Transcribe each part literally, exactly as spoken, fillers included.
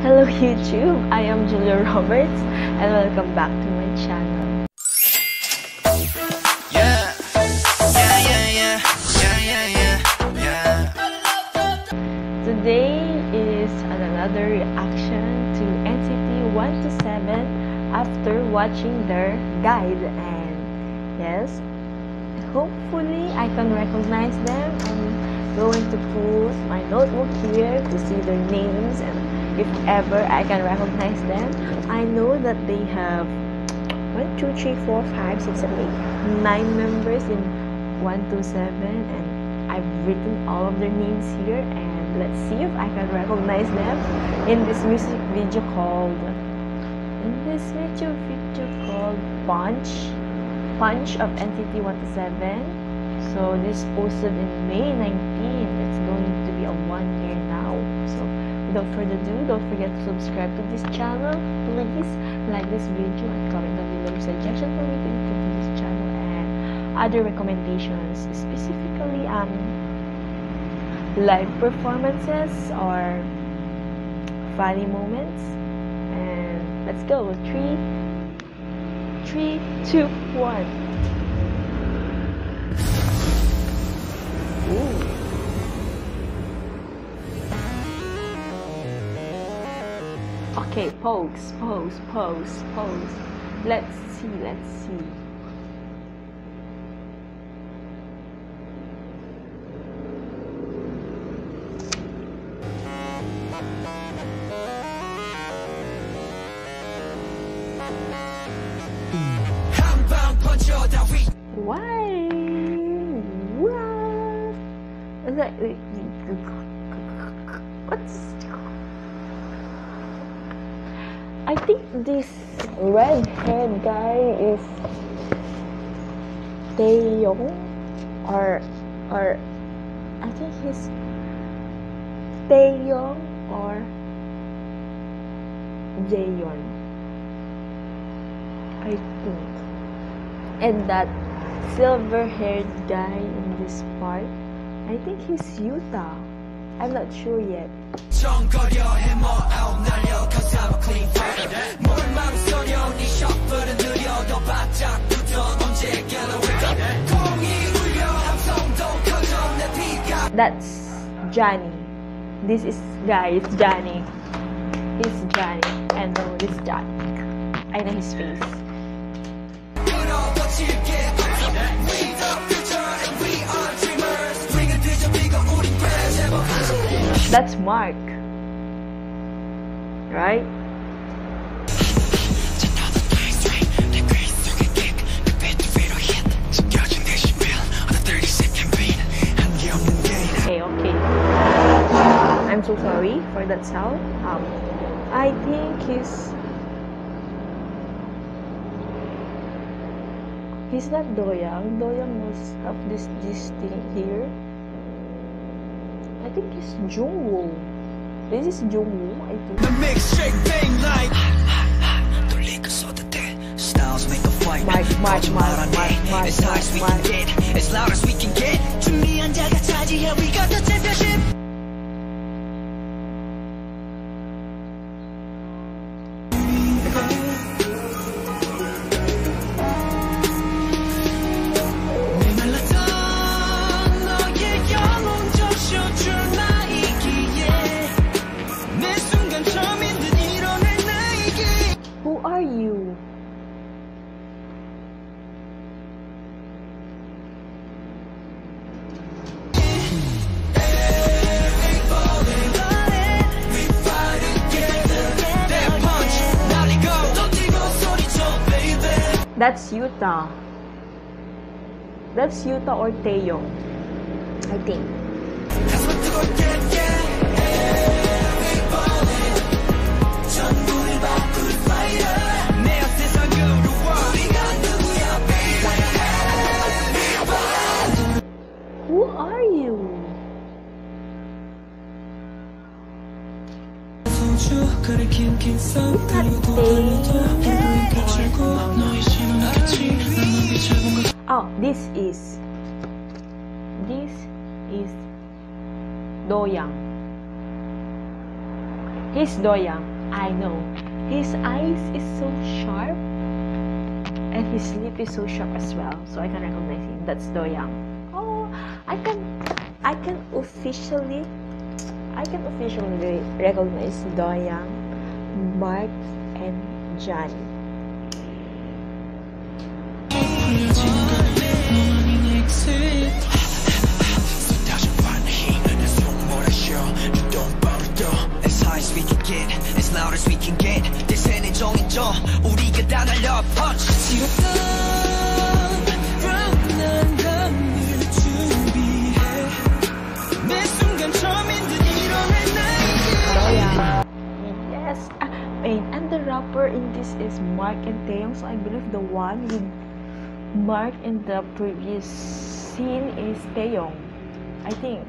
Hello YouTube, I am Julia Roberts and welcome back to my channel. Yeah, yeah, yeah, yeah, yeah, yeah, yeah, yeah. Today is another reaction to N C T one to seven after watching their guide, and yes, hopefully I can recognize them. I'm going to put my notebook here to see their names, and if ever I can recognize them. I know that they have one, two, three, four, five, six, seven, eight, nine members in one to seven, and I've written all of their names here, and let's see if I can recognize them in this music video called in this music video called Punch Punch of N C T one to seven. So this posted in May nineteenth. It's going to be a one year now. So without further ado, don't forget to subscribe to this channel. Please like this video and comment down below suggestion for me to improve this channel and other recommendations, specifically um live performances or funny moments. And let's go. Three, three, two, one. Ooh. Okay, pose, pose, pose, pose. Let's see, let's see. Why? What? Is that, what's? I think this red-haired guy is Taeyong, or or I think he's Taeyong or Jaeyeon, I think. And that silver-haired guy in this part, I think he's Yuta. I'm not sure yet. That's Johnny. This is guy, it's Johnny. He's Johnny. And no, this is Johnny. I know his face. That's Mark, right? Okay, okay. I'm so sorry for that sound. Um, I think he's he's not Doyoung. Doyoung must have this this thing here. I think it's Jungwoo. This is Jungwoo, I think. The mixtape bang like Mark, Mark, Mark, Mark, Mark, as high as we can get, as loud as we can get. 준비한 자가 차지해, we got the championship. Who are you? That's Yuta. That's Yuta or Taeyong, I think. Who are you? Oh, this is this is Doyoung. He's Doyoung. I know. His eyes is so sharp, and his lip is so sharp as well. So I can recognize him. That's Doyoung. Oh, I can, I can officially, I can officially recognize Doyoung, Mark, and Johnny. As high as we can get, as loud as we can get. 대세는 정해져, 우리가 다 날려 punch. Yes, and the rapper in this is Mark and Taeyong. So I believe the one with Mark in the previous scene is Taeyong, I think.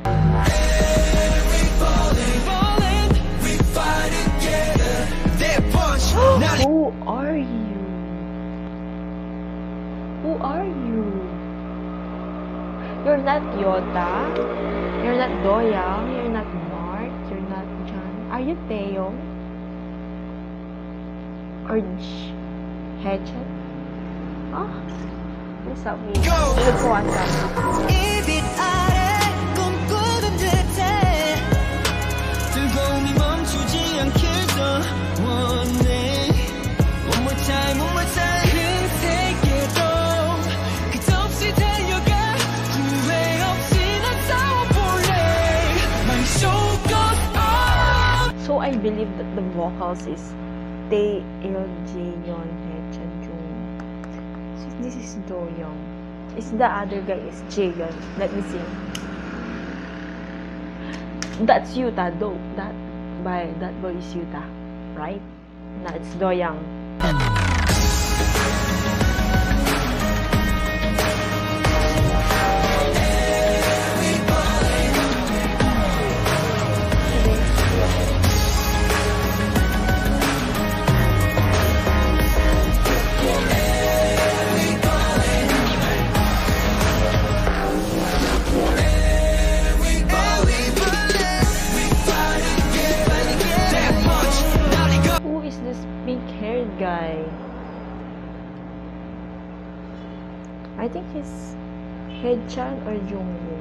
Who are you? Who are you? You're not Yota. You're not Doyoung. You're not Mark. You're not John. Are you Taeyong? Or Haechan? Ah, please help me. Look for one time. So I believe that the vocals is Tae-il, Jaeyeon, Haechan, Jung. So this is Doyoung. Is the other guy is Jaeyeon. Let me see. That's Yuta though. That by that boy is Yuta, right? No, it's Doyoung. Guy, I think he's Haechan or Jungwoo.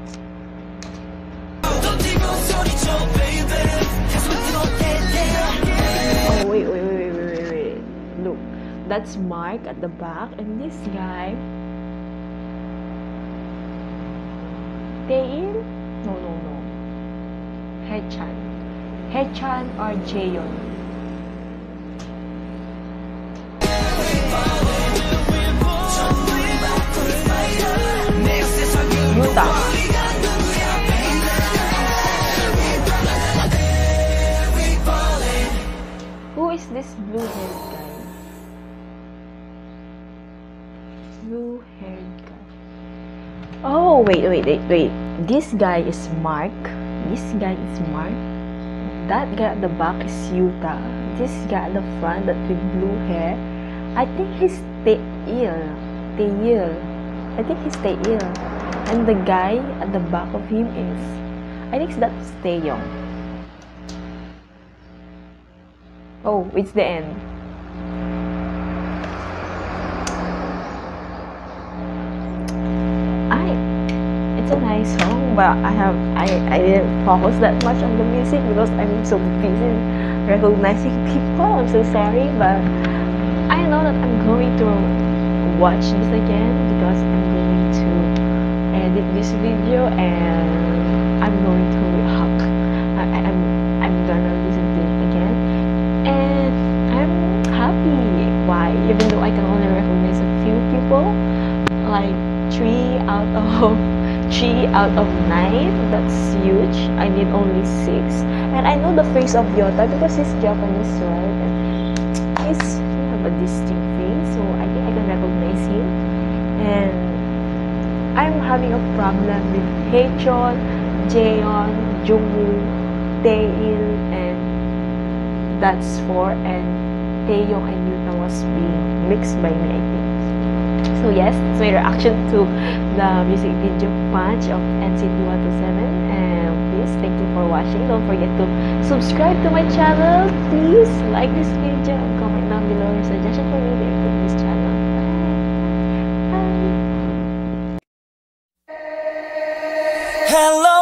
Oh wait, wait, wait, wait, wait, wait. Look, that's Mark at the back, and this guy, Tae-il? No, no, no. Haechan, Haechan or Jaeyeon. Yuta. Who is this blue-haired guy? Blue-haired guy. Oh, wait, wait, wait, wait. This guy is Mark. This guy is Mark. That guy at the back is Yuta. This guy at the front, that with blue hair, I think he's Tae-il. Tae-il. I think he's Tae-il. And the guy at the back of him is, I think that's Taeyong. Oh, it's the end. I, it's a nice song, but I have I I didn't focus that much on the music because I'm so busy recognizing people. I'm so sorry, but I know that I'm going to watch this again because I'm going to edit this video and I'm going to hack. I, I'm I'm gonna listen to it again, and I'm happy. Why? Even though I can only recognize a few people, like three out of three out of nine. That's huge. I need only six, and I know the face of Yota because he's Japanese, right? And he's he have a distinct face, so I think I can recognize him. And I'm having a problem with Haechan, Jaeyeon, Jungwoo, Tae-il, and that's four. And Taeyong and Yuta was being mixed by me, I think. So So yes, it's my reaction to the music video Punch of N C T one two seven. And please, thank you for watching. Don't forget to subscribe to my channel. Please like this video and comment down below your suggestion for me to improve this channel. Bye. Bye. Hello